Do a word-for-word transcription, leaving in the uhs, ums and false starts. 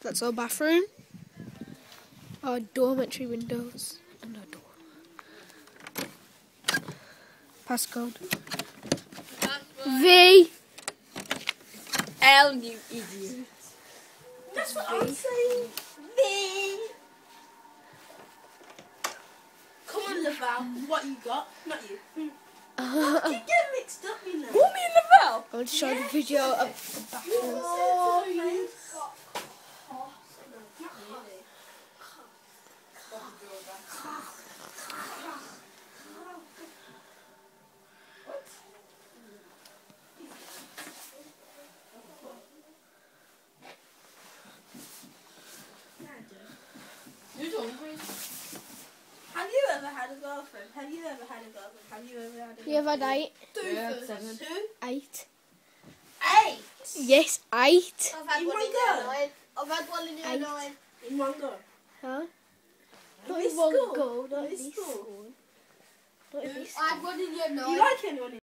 That's our bathroom. Our dormitory windows. And our door. Passcode. V. L, you idiot. That's what I'm saying. V. Come on, Laval. What you got? Not you. I keep getting mixed up, you know. Call me Lavelle. I want to show the video of the bathroom. Oh, you Who's hungry? Have you ever had a girlfriend? Have you ever had a girlfriend? Have you ever had a girlfriend? You have had eight? Yeah, seven. Two? Eight. Eight? Yes, eight. I've had In one one in go? year nine. I've had one in year Eight. nine. In one go? Huh? In Not this in one school? go, not In in this this school? school. Not in this I had one in year nine. Do you like anyone